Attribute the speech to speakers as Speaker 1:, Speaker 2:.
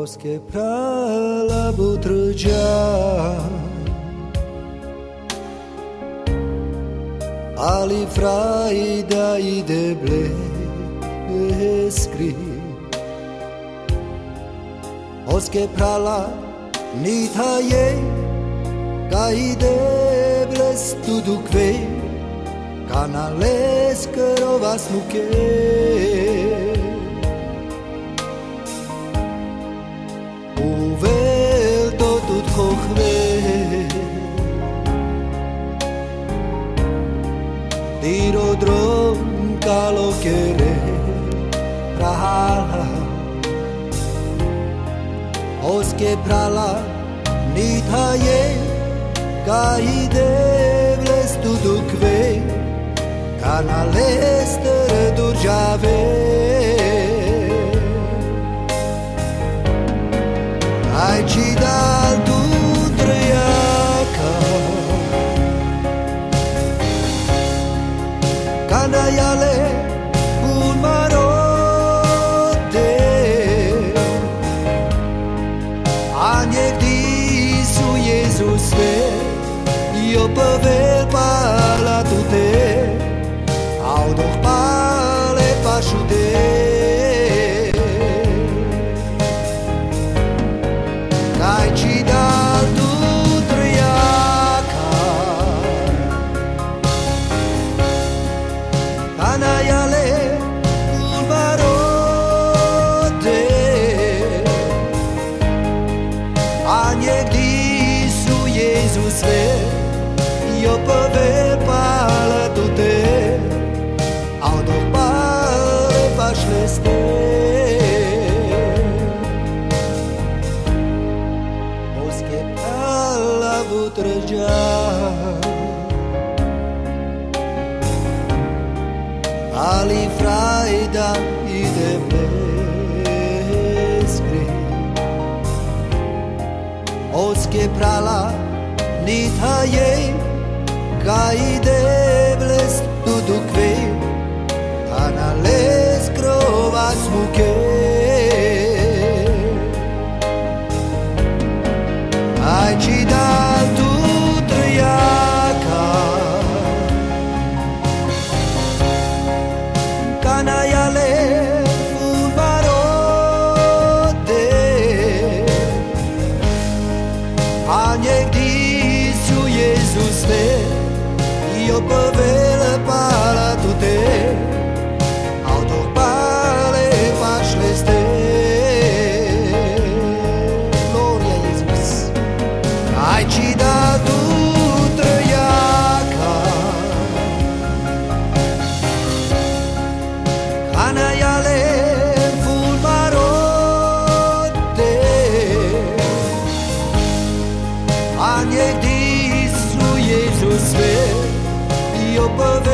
Speaker 1: che prala butrgia ali fraida i deble escri che prala nita ye kai deble studukve canales kerovas nuke Dirodrom calochere prahala Osque prala nitaye Kai debles tudukve Canales tere durjave Ai cidal tu Canaiale un marote Aniec di su Jesus ve Io păvel pala tute Au doch pale pașute Cai cidal tu Canaiale un marote Aniec di su Jesus ve Io păvel pala tute Au doch pale pașleste Osque pala butrăgea Ali fraida i deble escri Osque prala nita ei Kai debles tudukve Canales krovas muke Ai cidal tu triaca Canaiale un marote Aniec di su Jesus ve Io păvel pala tute Au doch pale pașleste Gloria Jesus Ai cidal tu trăiaca Canaiale un marote Aniec di su Jesus ve Io păvel